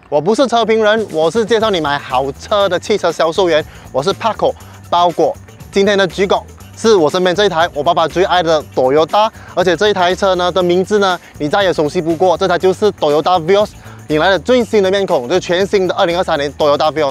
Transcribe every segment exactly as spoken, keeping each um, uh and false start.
我不是车评人，我是介绍你买好车的汽车销售员。我是 Paco 包裹。今天的主角是我身边这一台我爸爸最爱的 Toyota， 而且这一台车呢的名字呢，你再也熟悉不过，这台就是 Toyota Vios， 引来了最新的面孔，就是全新的二零二三年 Toyota Vios。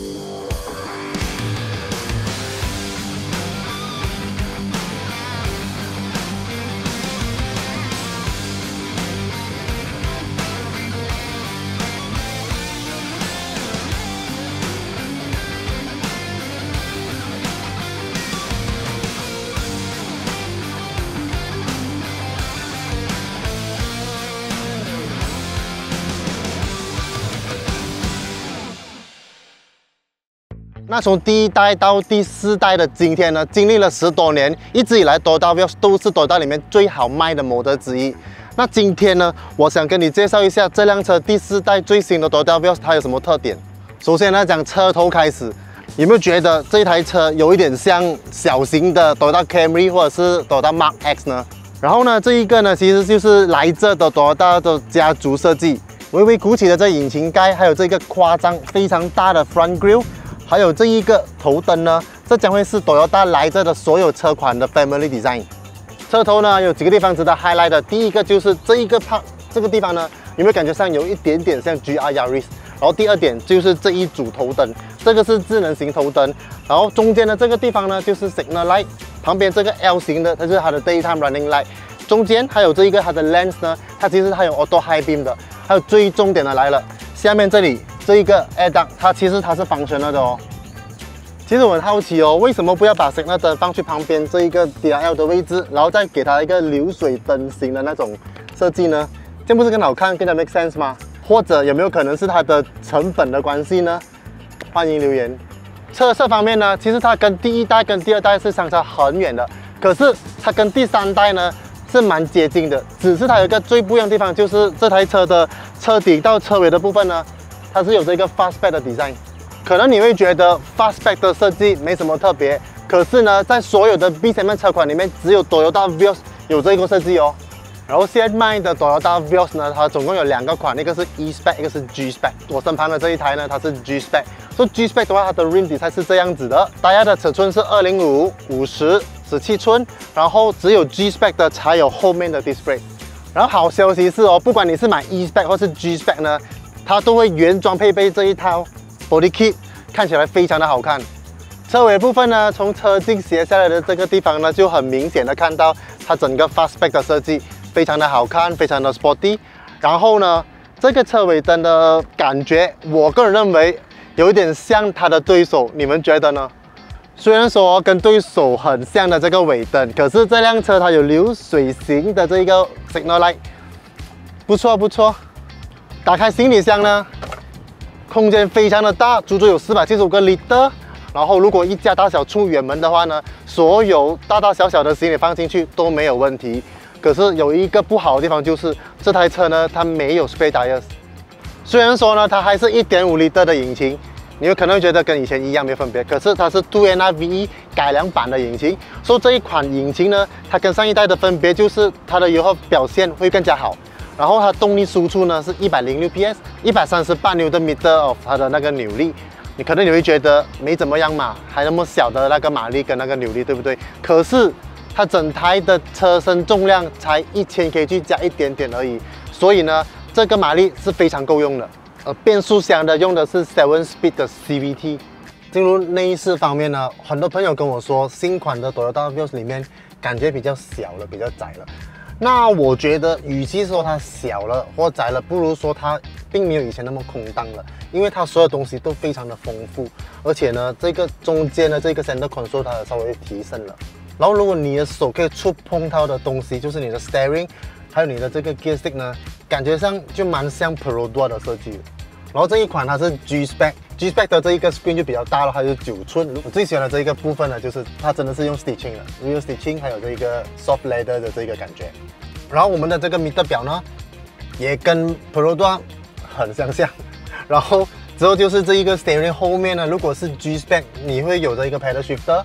那从第一代到第四代的今天呢，经历了十多年，一直以来 Toyota Vios 都是 Toyota 里面最好卖的模特之一。那今天呢，我想跟你介绍一下这辆车第四代最新的 Toyota Vios 它有什么特点。首先呢，讲车头开始，有没有觉得这台车有一点像小型的 Toyota Camry 或者是 Toyota Mark X 呢？然后呢，这一个呢，其实就是来自的 Toyota 的家族设计，微微鼓起的这引擎盖，还有这个夸张非常大的 Front Grille。还有这一个头灯呢，这将会是 Toyota 来着的所有车款的 Family Design。车头呢有几个地方值得 highlight 的，第一个就是这一个胖这个地方呢，有没有感觉上有一点点像 G R Yaris？ 然后第二点就是这一组头灯，这个是智能型头灯，然后中间的这个地方呢就是 Signal Light， 旁边这个 L 型的它就是它的 Daytime Running Light， 中间还有这一个它的 Lens 呢，它其实它有 Auto High Beam 的，还有最重点的来了，下面这里。这一个 Air Duct 它其实它是functional的哦。其实我很好奇哦，为什么不要把 Signal 灯放去旁边这一个 D R L 的位置，然后再给它一个流水灯型的那种设计呢？这样不是更好看，更加 make sense 吗？或者有没有可能是它的成本的关系呢？欢迎留言。车色方面呢，其实它跟第一代跟第二代是相差很远的，可是它跟第三代呢是蛮接近的，只是它有一个最不一样的地方，就是这台车的车底到车尾的部分呢。它是有这个 Fastback 的 design， 可能你会觉得 Fastback 的设计没什么特别，可是呢，在所有的 B segment 车款里面，只有 Toyota Vios 有这个设计哦。然后现在卖的 Toyota Vios 呢，它总共有两个款，一个是 E Spec， 一个是 G Spec。我身旁的这一台呢，它是 G Spec。所以 G Spec 的话，它的 rim design 是这样子的，大家的尺寸是二零五、五十、十七寸，然后只有 G Spec 的才有后面的 display。然后好消息是哦，不管你是买 E Spec 或是 G Spec 呢。它都会原装配备这一套 body kit， 看起来非常的好看。车尾部分呢，从车镜斜下来的这个地方呢，就很明显的看到它整个 Fastback 的设计非常的好看，非常的 sporty。然后呢，这个车尾灯的感觉，我个人认为有一点像它的对手，你们觉得呢？虽然说跟对手很像的这个尾灯，可是这辆车它有流水型的这个 Signal Light， 不错不错。打开行李箱呢，空间非常的大，足足有四百七十五个 liter。然后如果一家大小出远门的话呢，所有大大小小的行李放进去都没有问题。可是有一个不好的地方就是这台车呢，它没有 spare tires。虽然说呢，它还是 一点五 liter 的引擎，你有可能会觉得跟以前一样没有分别，可是它是 two N I V E 改良版的引擎。所以这一款引擎呢，它跟上一代的分别就是它的油耗表现会更加好。然后它动力输出呢是一百零六 P S， 一百三十八牛顿米of 它的那个扭力，你可能你会觉得没怎么样嘛，还那么小的那个马力跟那个扭力，对不对？可是它整台的车身重量才一千 K G 加一点点而已，所以呢，这个马力是非常够用的。呃，变速箱的用的是 seven speed 的 C V T。进入内饰方面呢，很多朋友跟我说，新款的 Toyota Vios 里面感觉比较小了，比较窄了。那我觉得，与其说它小了或窄了，不如说它并没有以前那么空荡了，因为它所有东西都非常的丰富，而且呢，这个中间的这个 center console 它稍微提升了。然后，如果你的手可以触碰到的东西，就是你的 steering， 还有你的这个 gear stick 呢，感觉上就蛮像 Perodua 的设计的。然后这一款它是 G Spec，G Spec 的这一个 screen 就比较大了，它是九寸。我最喜欢的这一个部分呢，就是它真的是用 stitching 的 ，real stitching， 还有这个 soft leather 的这个感觉。然后我们的这个 meter 表呢，也跟 Perodua 很相像。然后之后就是这一个 steering 后面呢，如果是 G Spec， 你会有这一个 pedal shifter，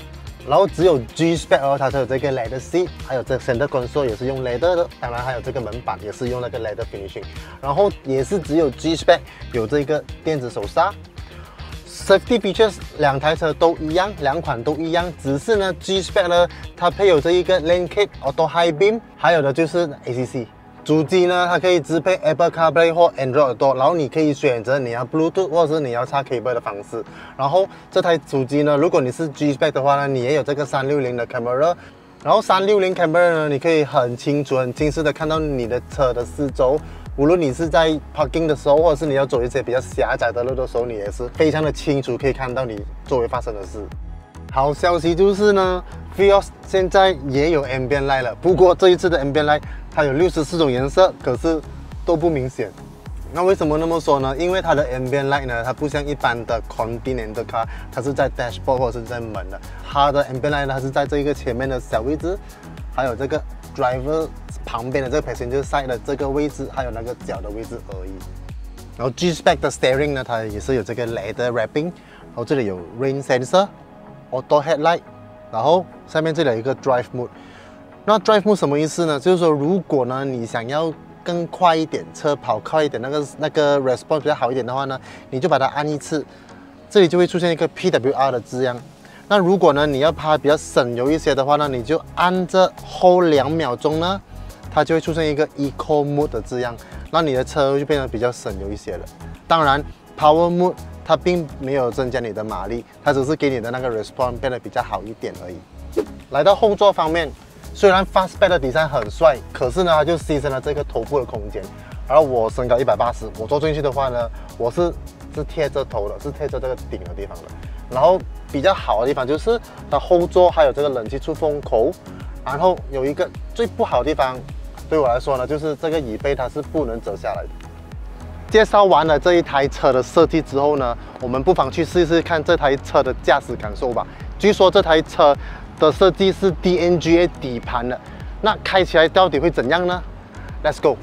然后只有 G Spec 哦，它才有这个 leather seat， 还有这 center console 也是用 leather 的，当然还有这个门板也是用那个 leather finishing。然后也是只有 G Spec 有这个电子手刹。Safety features 两台车都一样，两款都一样，只是呢 G Spec 呢它配有这一个 Lane Keep Auto High Beam， 还有的就是 A C C。主机呢，它可以支配 Apple CarPlay 或 Android Auto， 然后你可以选择你要 Bluetooth 或者是你要插 cable 的方式。然后这台主机呢，如果你是 G Spec 的话呢，你也有这个三六零的 camera， 然后三六零 camera 呢，你可以很清楚、很清晰的看到你的车的四周。无论你是在 parking 的时候，或者是你要走一些比较狭窄的路的时候，你也是非常的清楚可以看到你周围发生的事。好消息就是呢 ，Vios 现在也有 Ambient Light 了，不过这一次的 Ambient Light 它有六十四种颜色，可是都不明显。那为什么那么说呢？因为它的 Ambient Light 呢，它不像一般的 Continental Car， 它是在 Dashboard 或者是在门的，它的 Ambient Light 它是在这一个前面的小位置，还有这个 Driver 旁边的这个 Passenger Side 的这个位置，还有那个脚的位置而已。然后 G Spec 的 Steering 呢，它也是有这个 Leather Wrapping， 然后这里有 Rain Sensor、Auto Headlight， 然后下面这里有一个 Drive Mode。那 Drive Mode 什么意思呢？就是说，如果呢你想要更快一点，车跑快一点，那个那个 response 比较好一点的话呢，你就把它按一次，这里就会出现一个 P W R 的字样。那如果呢你要它比较省油一些的话呢，你就按着 hold 两秒钟呢，它就会出现一个 Eco Mode 的字样，那你的车就变得比较省油一些了。当然 Power Mode 它并没有增加你的马力，它只是给你的那个 response 变得比较好一点而已。来到后座方面。虽然 Fastback 的 design 很帅，可是呢，它就牺牲了这个头部的空间。而我身高一百八十，我坐进去的话呢，我是是贴着头的，是贴着这个顶的地方的。然后比较好的地方就是它后座还有这个冷气出风口，然后有一个最不好的地方，对我来说呢，就是这个椅背它是不能折下来的。介绍完了这一台车的设计之后呢，我们不妨去试一试看这台车的驾驶感受吧。据说这台车的设计是 D N G A 底盘的，那开起来到底会怎样呢 ？Let's go！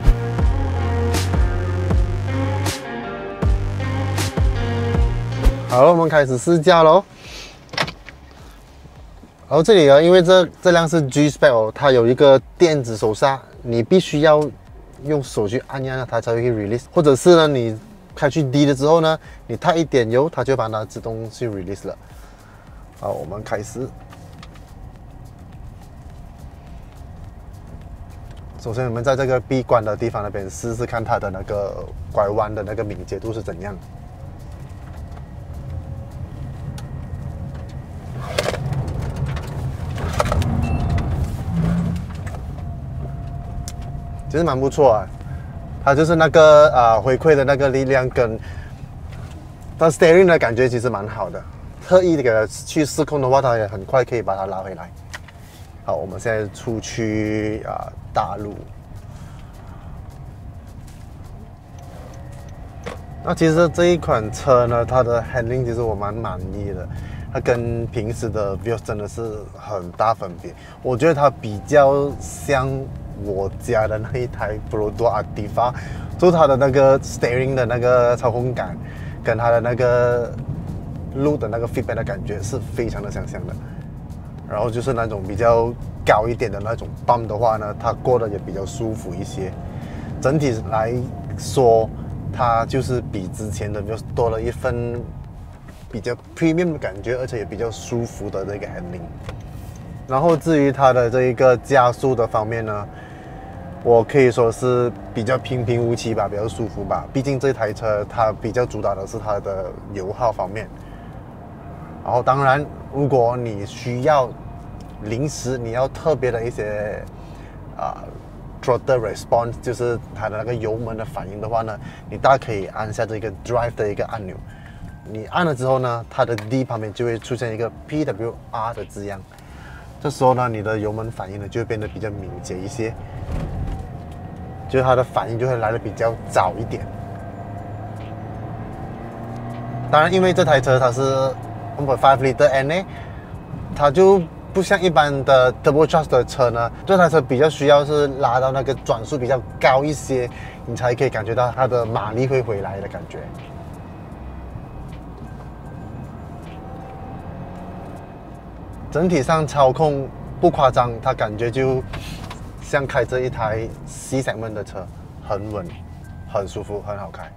好了，我们开始试驾喽。然后这里啊，因为这这辆是 G Spec 哦，它有一个电子手刹，你必须要用手去按一按它才会 release， 或者是呢，你开去低了之后呢，你踏一点油，它就把它自动去 release 了。好，我们开始。首先，我们在这个闭关的地方那边试试看它的那个拐弯的那个敏捷度是怎样。其实蛮不错啊，它就是那个啊、呃、回馈的那个力量跟它 steering 的感觉其实蛮好的。特意给它去失控的话，它也很快可以把它拉回来。好，我们现在出去啊、呃、大路。那其实这一款车呢，它的 handling 其实我蛮满意的，它跟平时的 Vios 真的是很大分别。我觉得它比较像我家的那一台 Perodua Activa， 就是它的那个 steering 的那个操控感，跟它的那个路的那个 feedback 的感觉是非常的相像的。然后就是那种比较高一点的那种 bump 的话呢，它过得也比较舒服一些。整体来说，它就是比之前的就多了一份比较 premium 的感觉，而且也比较舒服的这个 handling。然后至于它的这一个加速的方面呢，我可以说是比较平平无奇吧，比较舒服吧。毕竟这台车它比较主打的是它的油耗方面。然后当然，如果你需要临时你要特别的一些啊、呃、throttle response， 就是它的那个油门的反应的话呢，你大可以按下这个 drive 的一个按钮。你按了之后呢，它的 D 旁边就会出现一个 P W R 的字样。这时候呢，你的油门反应呢就会变得比较敏捷一些，就是它的反应就会来得比较早一点。当然，因为这台车它是 one point five liter N A， 它就不像一般的 turbocharged 的车呢，这台车比较需要是拉到那个转速比较高一些，你才可以感觉到它的马力会回来的感觉。 整体上操控不夸张，它感觉就像开着一台 C segment 的车，很稳，很舒服，很好开。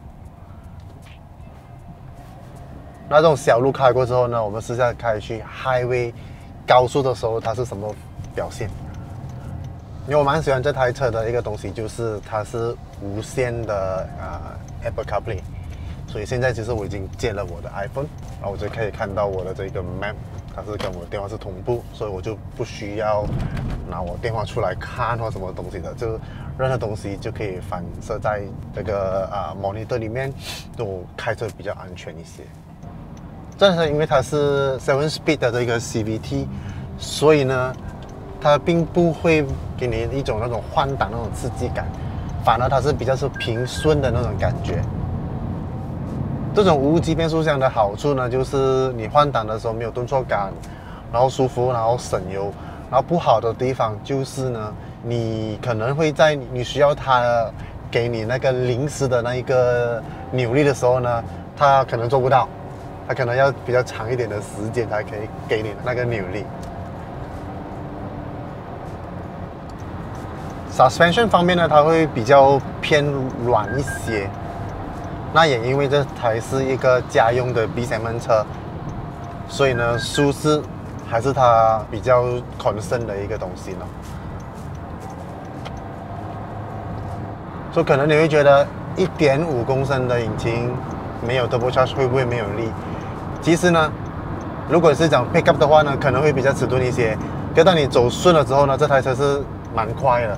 那这种小路开过之后呢，我们试下开去 highway 高速的时候，它是什么表现？因为我蛮喜欢这台车的一个东西，就是它是无线的啊、呃、Apple CarPlay， 所以现在其实我已经接了我的 iPhone， 然后我就可以看到我的这个 Map， 它是跟我的电话是同步，所以我就不需要拿我电话出来看或什么东西的，就任何东西就可以反射在这个啊、呃、monitor 里面，就开车比较安全一些。这是因为它是 seven speed 的这个 C V T， 所以呢，它并不会给你一种那种换挡那种刺激感，反而它是比较是平顺的那种感觉。这种无级变速箱的好处呢，就是你换挡的时候没有顿挫感，然后舒服，然后省油。然后不好的地方就是呢，你可能会在你需要它给你那个临时的那一个扭力的时候呢，它可能做不到。它可能要比较长一点的时间才可以给你那个扭力。Suspension 方面呢，它会比较偏软一些。那也因为这台是一个家用的 B segment 车，所以呢，舒适还是它比较 concern 的一个东西呢。所以可能你会觉得一点五公升的引擎没有 turbo charge 会不会没有力？其实呢，如果是讲 pick up 的话呢，可能会比较迟钝一些。可当你走顺了之后呢，这台车是蛮快的。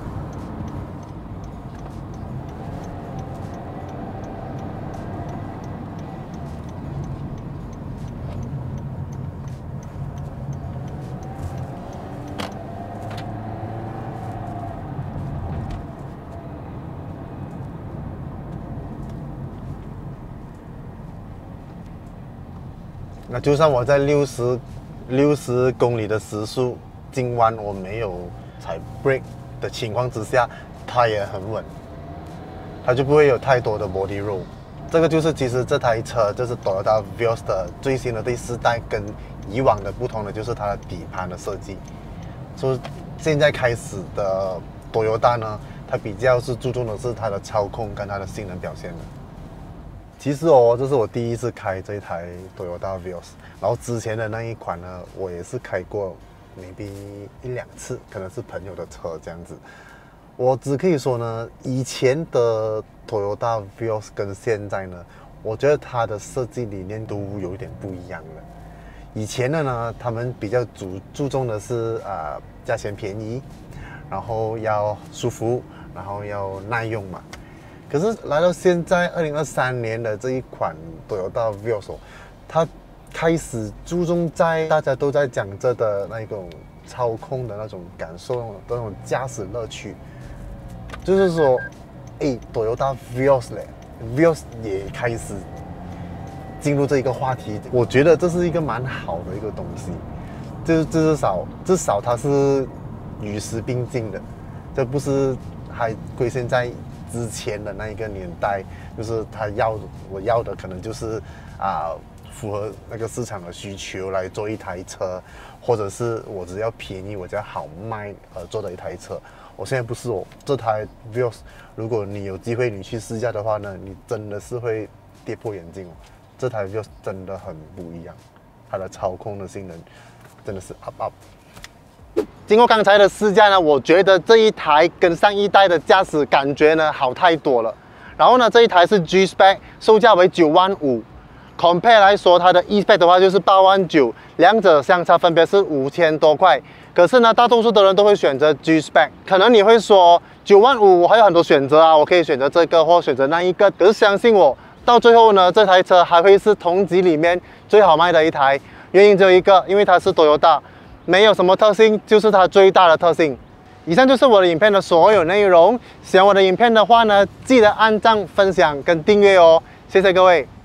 那就算我在六十六十公里的时速进弯，我没有踩 brake 的情况之下，它也很稳，它就不会有太多的 body roll。这个就是其实这台车就是 Toyota Vios 的最新的第四代，跟以往的不同的就是它的底盘的设计。所以现在开始的 Toyota 呢，它比较是注重的是它的操控跟它的性能表现的。其实哦，这是我第一次开这一台 Toyota Vios， 然后之前的那一款呢，我也是开过 maybe 一两次，可能是朋友的车这样子。我只可以说呢，以前的 Toyota Vios 跟现在呢，我觉得它的设计理念都有一点不一样了。以前的呢，他们比较注注重的是啊、呃、价钱便宜，然后要舒服，然后要耐用嘛。可是来到现在二零二三年的这一款 Toyota Vios， 它开始注重在大家都在讲着的那种操控的那种感受，那种驾驶乐趣。就是说，哎 ，Toyota Vios 嘞 ，Vios 也开始进入这一个话题，我觉得这是一个蛮好的一个东西。就是至少至少它是与时并进的，这不是还归现在之前的那一个年代，就是他要我要的可能就是啊、呃、符合那个市场的需求来做一台车，或者是我只要便宜我只要好卖而做的一台车。我现在不是哦，这台 Vios， 如果你有机会你去试驾的话呢，你真的是会跌破眼镜哦。这台 Vios 真的很不一样，它的操控的性能真的是 up up。经过刚才的试驾呢，我觉得这一台跟上一代的驾驶感觉呢好太多了。然后呢，这一台是 G spec， 售价为九万五 ，compare 来说，它的 E spec 的话就是八万九，两者相差分别是五千多块。可是呢，大多数的人都会选择 G spec。可能你会说九万五，我还有很多选择啊，我可以选择这个或选择那一个。可是相信我，到最后呢，这台车还会是同级里面最好卖的一台。原因只有一个，因为它是 Toyota。没有什么特性，就是它最大的特性。以上就是我的影片的所有内容。喜欢我的影片的话呢，记得按赞、分享跟订阅哦，谢谢各位。